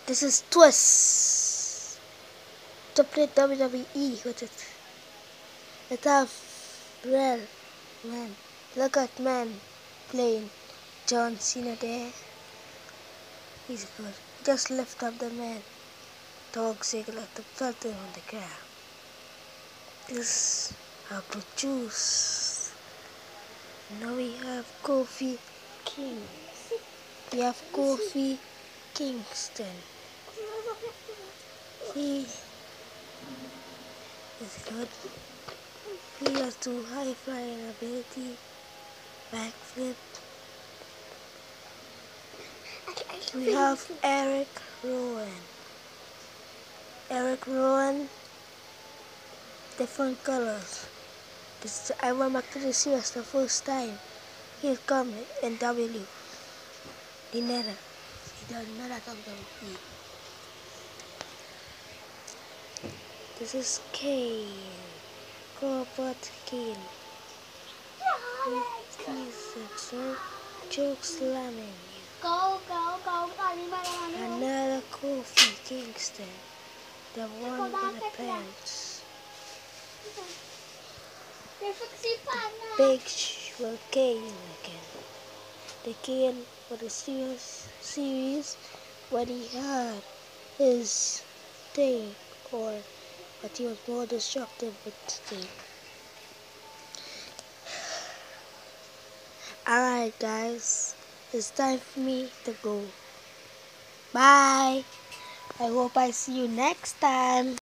This is Twist to play WWE with it. Let's have real man. Look at man playing John Cena there. He's good. Just lift up the man. Dog Ziggler to felt him on the ground. This apple juice. Now we have Kofi King. We have Kofi Kingston. He is good. He has two high flying ability, backflip. We have Eric Rowan. Eric Rowan, different colors. I went back to the series the first time he come in W. He never. He does not have WWE. This is Kane. Robert Kane. He's a joke slamming you. Another Kofi Kingston. The one with the pants. Big will Kane again. The Kane for the series when he had his thing, or but he was more destructive with the thing. Alright guys, it's time for me to go. Bye. I hope I see you next time.